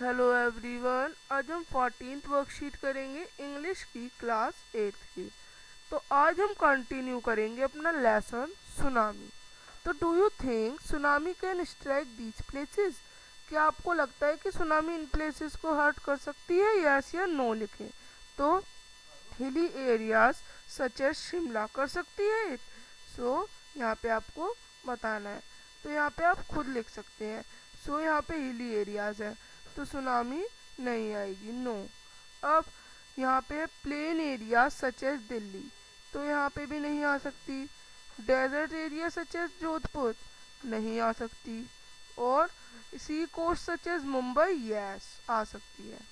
Hello everyone, आज हम 14th worksheet करेंगे इंग्लिश की क्लास 8th की। तो आज हम कंटिन्यू करेंगे अपना लेसन सुनामी। तो do you think tsunami can strike these places? क्या आपको लगता है कि सुनामी इन प्लेसेस को हर्ट कर सकती है? यस या नो लिखें। तो hilly areas such as Shimla कर सकती है। सो यहाँ पे आपको बताना है, तो यहाँ पे आप खुद लिख सकते हैं। सो यहाँ पे हिली एरियाज है तो सुनामी नहीं आएगी, नो। अब यहाँ पे plain area such as Delhi, तो यहाँ पे भी नहीं आ सकती। Desert area such as Jodhpur नहीं आ सकती। और sea coast such as Mumbai yes आ सकती है।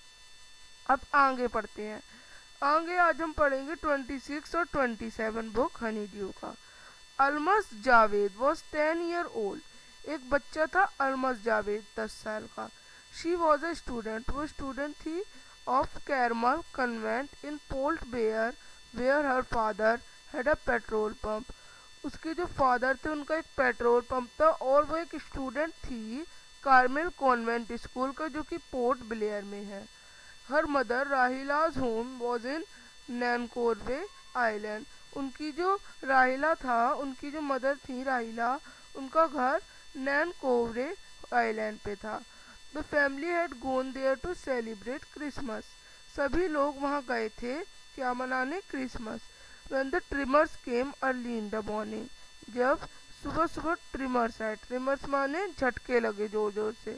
अब आगे पढ़ते हैं। आगे आज हम पढ़ेंगे 26 और 27 बुक हनी ड्यू का। Almas Javed was 10 year old. एक बच्चा था अलमस जावेद 10 साल का। शी वॉज अ स्टूडेंट, वो स्टूडेंट थी of Carmel convent in Port Blair where her father had a petrol pump. उसके जो फादर थे उनका एक पेट्रोल पंप था और वो एक स्टूडेंट थी कार्मेल कॉन्वेंट स्कूल का जो कि पोर्ट ब्लेयर में है। Her mother Rahila's home was in Nancowry island. उनकी जो राहिला था, उनकी जो मदर थी राहिला, उनका घर नैनकोवरे आइलैंड पे था। The family had gone there to celebrate Christmas. सभी लोग वहाँ गए थे क्या मनाने? Christmas. When the tremors came early in the morning, जब सुबह सुबह ट्रिमर्स आए, ट्रिमर्स माने झटके लगे जोर जोर से,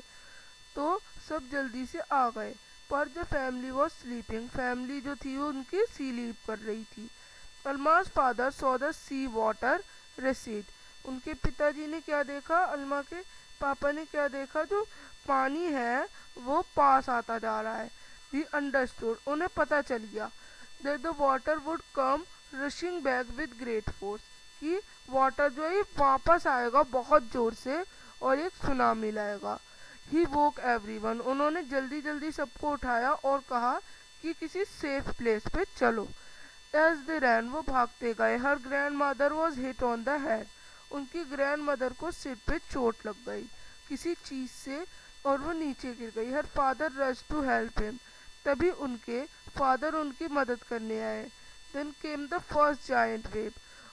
तो सब जल्दी से आ गए। पर the family was sleeping, family जो थी वो उनकी स्लीप कर रही थी। Almas father saw the sea water recede. उनके पिताजी ने क्या देखा? अलमा के पापा ने क्या देखा? जो पानी है वो पास आता जा रहा है। ही अंडरस्टूड, उन्हें पता चल गया that the water would come rushing back with great force, कि वाटर जो है वापस आएगा बहुत जोर से और एक सुनामी लाएगा। ही वोक एवरीवन, उन्होंने जल्दी जल्दी सबको उठाया और कहा कि किसी सेफ प्लेस पे चलो। एज दे रैन, वो भागते गए। Her grandmother was hit on the head, उनकी ग्रैंड मदर को सिर पे चोट लग गई किसी चीज से और वो नीचे गिर गई। Her father rush to help him, तभी उनके फादर उनकी मदद करने आए। Then came the first giant wave,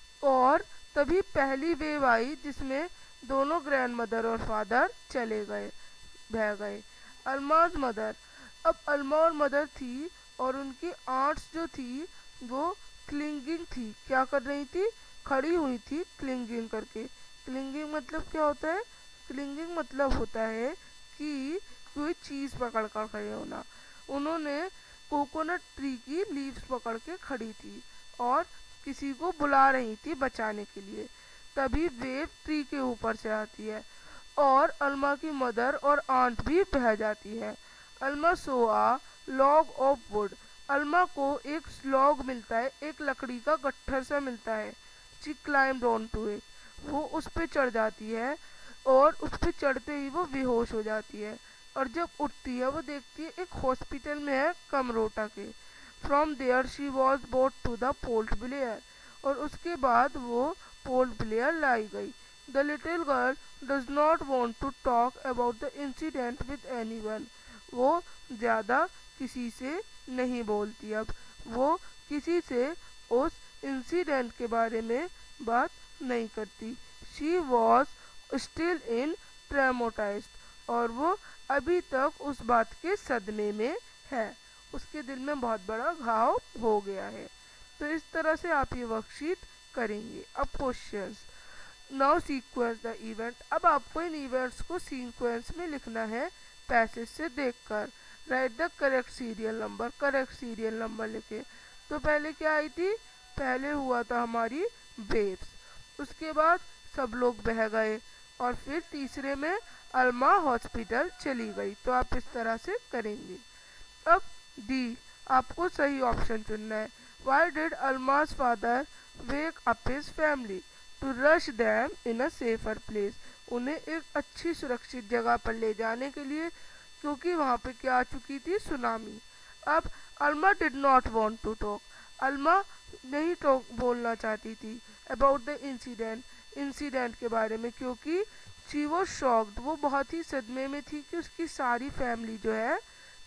और तभी पहली वेव आई जिसमें दोनों ग्रैंड मदर और फादर चले गए, बह गए। अलमाज मदर, अब अलमा और मदर थी और उनकी आंट्स जो थी वो क्लिंगिंग थी। क्या कर रही थी? खड़ी हुई थी क्लिंगिंग करके। क्लिंगिंग मतलब क्या होता है? क्लिंगिंग मतलब होता है कि कोई चीज पकड़ कर खड़े होना। उन्होंने कोकोनट ट्री की लीव्स पकड़ के खड़ी थी और किसी को बुला रही थी बचाने के लिए। तभी वेव ट्री के ऊपर से आती है और अल्मा की मदर और आंट भी बह जाती है। Alma saw a log of wood, Alma को एक लॉग मिलता है, एक लकड़ी का गट्ठर सा मिलता है। She climbed on to it, वो उस पे चढ़ जाती है और उस पे चढ़ते ही वो बेहोश हो जाती है। और जब उठती है वो देखती है एक हॉस्पिटल में है कमरोटा के। From there she was boat to the Port Blair, और उसके बाद वो पोर्ट ब्लेयर लाई गई। The little girl does not want to talk about the incident with anyone, वो ज़्यादा किसी से नहीं बोलती। अब वो किसी से उस इंसिडेंट के बारे में बात नहीं करती। She was still in traumatised, और वो अभी तक उस बात के सदमे में है, उसके दिल में बहुत बड़ा घाव हो गया है। तो इस तरह से आप ये वर्कशीट करेंगे। अब questions. Now sequence the event, अब आपको इन इवेंट्स को सीक्वेंस में लिखना है पैसेज से देखकर। Write the correct serial number, correct serial number लिखे। तो पहले क्या आई थी? पहले हुआ था हमारी वेव्स, उसके बाद सब लोग बह गए और फिर तीसरे में अल्मा हॉस्पिटल चली गई। तो आप इस तरह से करेंगे। अब डी, आपको सही ऑप्शन चुनना है। Why did Almas father wake up his family? To rush them in a safer place, उन्हें एक अच्छी सुरक्षित जगह पर ले जाने के लिए, क्योंकि वहाँ पे क्या आ चुकी थी? सुनामी। अब Alma did not want to talk, Alma नहीं टॉक बोलना चाहती थी अबाउट द इंसिडेंट, इंसिडेंट के बारे में, क्योंकि शी वॉज शॉक्ड, वो बहुत ही सदमे में थी कि उसकी सारी फैमिली जो है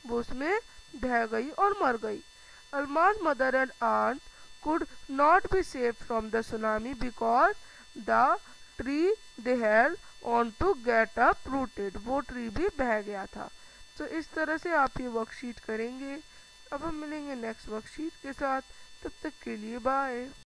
वो उसमें ढह गई और मर गई। Almas mother and aunt could not be saved from the tsunami because the tree they held on to get uprooted, वो ट्री भी बह गया था। तो इस तरह से आप ये वर्कशीट करेंगे। अब हम मिलेंगे नेक्स्ट वर्कशीट के साथ, तब तक के लिए बाय।